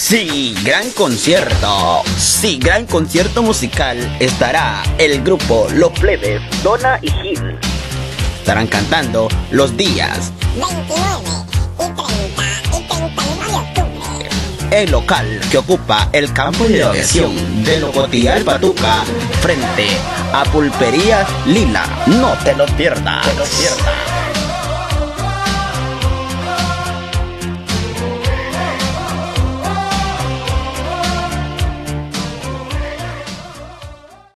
Sí, gran concierto. Sí, gran concierto musical. Estará el grupo Los Plebes, Donna y Gil. Estarán cantando los días 29 y 30 y 31 de octubre. El local que ocupa el campo de aviación de Locotial Patuca, frente a Pulperías Lila. No te lo pierdas.